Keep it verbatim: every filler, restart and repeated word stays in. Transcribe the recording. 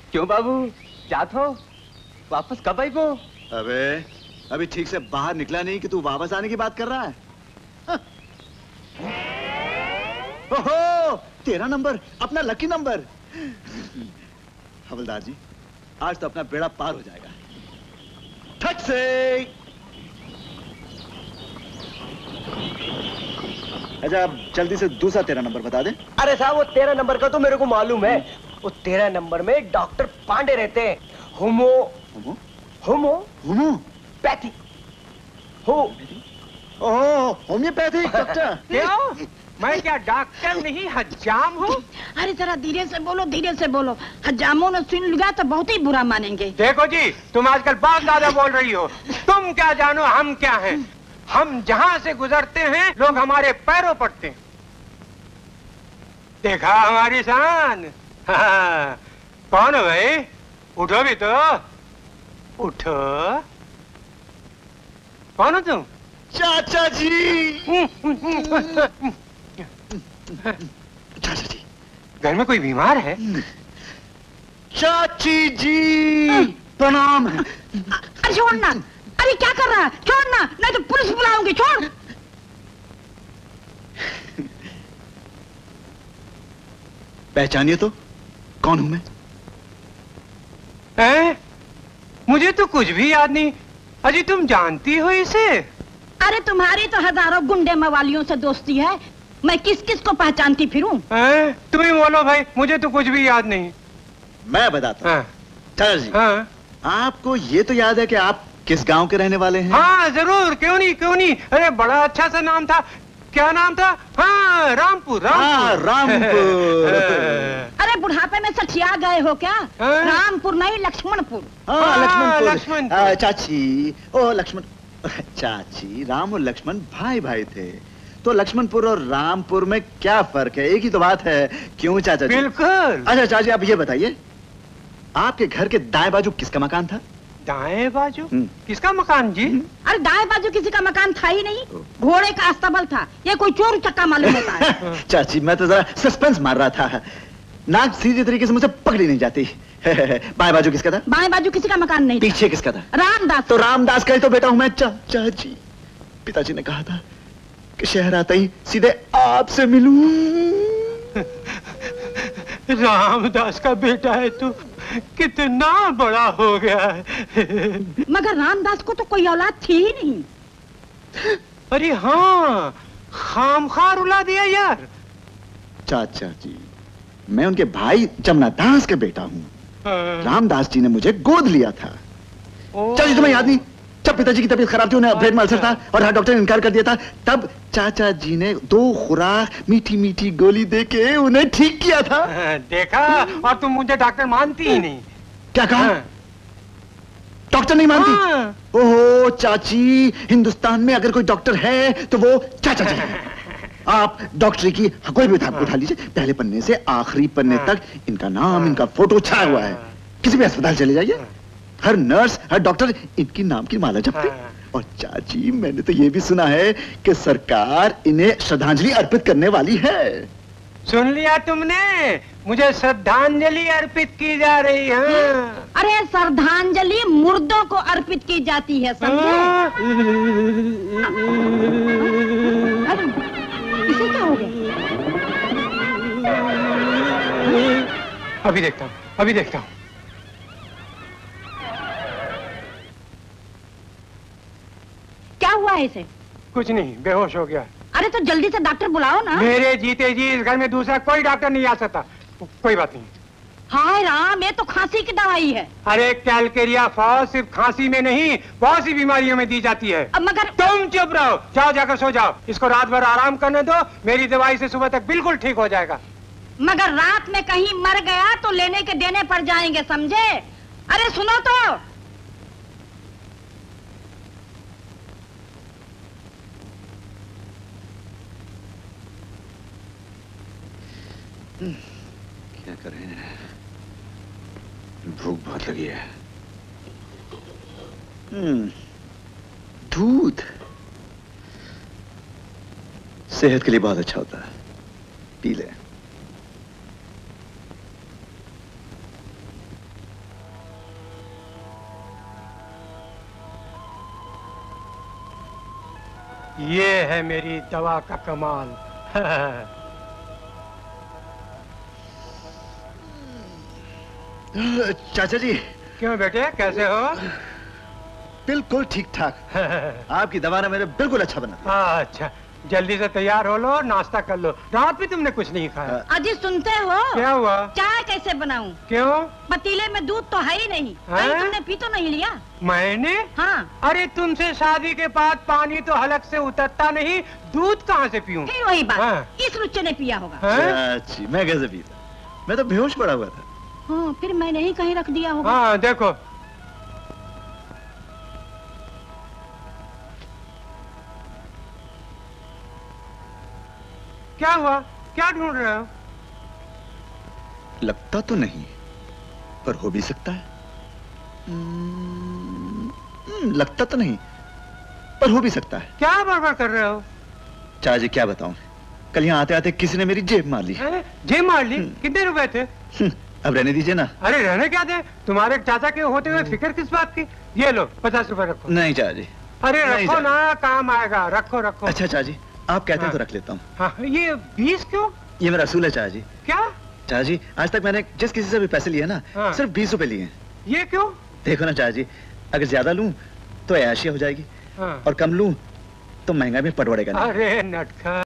क्यों बाबू, जात हो? वापस कब आई वो? अबे अभी ठीक से बाहर निकला नहीं कि तू वापस आने की बात कर रहा है। हाँ। ओहो, तेरा नंबर, अपना लकी नंबर। हवलदार जी, आज तो अपना बेड़ा पार हो जाएगा। ठक से। अच्छा, अब जल्दी से दूसरा तेरा नंबर बता दे। अरे साहब, वो तेरह नंबर का तो मेरे को मालूम है। वो तेरह नंबर में डॉक्टर पांडे रहते हैं। होमो होमो होमो होमोपैथी हो ओह होम्योपैथी डॉक्टर। क्यों? मैं क्या डॉक्टर नहीं हजाम हूँ? अरे जरा धीरे से बोलो, धीरे से बोलो। हजामों ने सुन लिया तो बहुत ही बुरा मानेंगे। देखो जी, तुम आजकल बहुत ज्यादा बोल रही हो। तुम क्या जानो हम क्या हैं? हम जहाँ से गुजरते हैं लोग हमारे पैरों पड़ते हैं। देखा हमारी शान? हाँ। कौन हो भाई? उठो भी तो, उठो। कौन हो तुम? चाचा जी। चाचा जी, घर में कोई बीमार है? चाची जी प्रणाम। अरे छोड़ना, अरे क्या कर रहा है? छोड़ना, नहीं तो पुलिस बुलाऊंगी। छोड़। पहचानिए तो, कौन हूं मैं? हैं? मुझे तो कुछ भी याद नहीं। अजी तुम जानती हो इसे? अरे तुम्हारी तो हजारों गुंडे मवालियों से दोस्ती है, मैं किस किस को पहचानती फिरूं? तुम ही बोलो भाई, मुझे तो कुछ भी याद नहीं। मैं बताता हूँ। चाचा जी, हाँ। आपको ये तो याद है कि आप किस गांव के रहने वाले हैं? हाँ जरूर, क्यों नहीं क्यों नहीं। अरे बड़ा अच्छा सा नाम था। क्या नाम था? हाँ रामपुर। रामपुर, हाँ, रामपुर। अरे बुढ़ापे में सठिया गए हो क्या? हाँ? रामपुर नहीं, लक्ष्मणपुर। हाँ, लक्ष्मणपुर। लक्ष्मणपुर। आ, चाची, ओ लक्ष्मण चाची, राम और लक्ष्मण भाई भाई थे, तो लक्ष्मणपुर और रामपुर में क्या फर्क है? एक ही तो बात है। क्यों चाचा जी? बिल्कुल। अच्छा चाची, आप ये बताइए, आपके घर के दाएं बाजू किसका मकान था? दाएं बाजू किसका मकान जी? अरे दाएं बाजू किसी का मकान था ही नहीं, घोड़े का अस्तबल था। ये कोई चोर चक्का मालूम होता है। चाची, मैं तो जरा सस्पेंस मार रहा था, नाक सीधे तरीके से मुझे पकड़ी नहीं जाती। बाएं बाजू किसका था? बाएं बाजू किसी का मकान नहीं। पीछे किसका था? रामदास। तो रामदास का ही तो बेटा हूं मैं। चा, चाची, पिताजी ने कहा था कि शहर आते ही सीधे आपसे मिलूं। रामदास का बेटा है तू, कितना बड़ा हो गया है। मगर रामदास को तो कोई औलाद थी ही नहीं। अरे हाँ, खामखा रुला दिया यार। चाचा जी, मैं उनके भाई जमनादास के बेटा हूँ। रामदास जी ने मुझे गोद लिया था। चाची, तुम्हें याद नहीं, जब पिताजी की तबीयत खराब थी, उन्हें ब्रेन अल्सर था और हाँ डॉक्टर ने इनकार कर दिया था, तब चाचा जी ने दो खुराक मीठी मीठी गोली देके उन्हें ठीक किया था। देखा, और तुम मुझे डॉक्टर मानती ही नहीं। क्या कहा? डॉक्टर नहीं मानती? ओहो चाची, हिंदुस्तान में अगर कोई डॉक्टर है तो वो चाचा जी है। आप डॉक्टरी की कोई भी किताब उठा लीजिए, पहले पन्ने से आखिरी पन्ने तक इनका नाम, इनका फोटो छाया हुआ है। किसी भी अस्पताल चले जाइए, हर नर्स, हर डॉक्टर इनकी नाम की माला जपते। और चाची, मैंने तो ये भी सुना है कि सरकार इन्हें श्रद्धांजलि अर्पित करने वाली है। सुन लिया तुमने? मुझे श्रद्धांजलि अर्पित की जा रही है। अरे श्रद्धांजलि मुर्दों को अर्पित की जाती है, समझे? अरे इसे क्या हो गया? अभी देखता हूँ, अभी देखता हूँ। क्या हुआ है इसे? कुछ नहीं, बेहोश हो गया। अरे तो जल्दी से डॉक्टर बुलाओ ना। मेरे जीते जी इस घर में दूसरा कोई डॉक्टर नहीं आ सकता। कोई बात नहीं। हाय राम, ये तो खांसी की दवाई है। अरे कैलकेरिया फॉस सिर्फ खांसी में नहीं, बहुत सी बीमारियों में दी जाती है। अब मगर तुम चुप रहो, जाओ जाकर सो जाओ। इसको रात भर आराम करने दो, मेरी दवाई से सुबह तक बिल्कुल ठीक हो जाएगा। मगर रात में कहीं मर गया तो लेने के देने पड़ जाएंगे, समझे? अरे सुनो तो। क्या करें, भूख बहुत लगी है। हम्म, दूध सेहत के लिए बहुत अच्छा होता है, पी ले। ये है मेरी दवा का कमाल। चाचा जी। क्यों बेटे, कैसे हो? बिल्कुल ठीक ठाक। आपकी दवा ने मेरे बिल्कुल अच्छा बना। अच्छा, जल्दी से तैयार हो लो, नाश्ता कर लो। रात में तुमने कुछ नहीं खाया। अजी सुनते हो? क्या हुआ? चाय कैसे बनाऊं? क्यों? पतीले में दूध तो है ही नहीं। है? कहीं तुमने पी तो नहीं लिया? मैंने? हाँ। अरे तुमसे शादी के बाद पानी तो हलक से उतरता नहीं, दूध कहाँ से पीऊं? फिर वही बात। हाँ। इस रुच्चे ने पिया होगा। चाची, मैं कैसे पीता? मैं तो बेहोश पड़ा हुआ था। हाँ, फिर मैंने ही कहीं रख दिया होगा। हाँ देखो। क्या हुआ? क्या ढूंढ रहे हो? लगता तो नहीं, पर हो भी सकता है। हम्म, लगता तो नहीं, पर हो भी सकता है। क्या बड़बड़ कर रहे हो? चाची क्या बताऊं, कल यहाँ आते आते किसी ने मेरी जेब मार ली। जेब मार ली? कितने रुपए थे? अब रहने दीजिए ना। अरे रहने क्या दे, तुम्हारे चाचा के होते हुए फिक्र किस बात की? ये लो पचास रुपए रखो। नहीं चाची। अरे नहीं रखो चाची। ना, काम आएगा। रखो रखो। अच्छा चाची, आप कहते हैं हाँ। तो रख लेता हूँ। हाँ, ये बीस क्यों? ये मेरा असूल है चाची। क्या? चाची, आज तक मैंने जिस किसी से भी पैसे लिए ना, हाँ। सिर्फ बीस रुपए लिए हैं। ये क्यों? देखो ना चाची, अगर ज्यादा लूं तो ऐशिया हो जाएगी, हाँ। और कम लूं तो महंगा भी पड़वड़ेगा नहीं। अरे नटखट।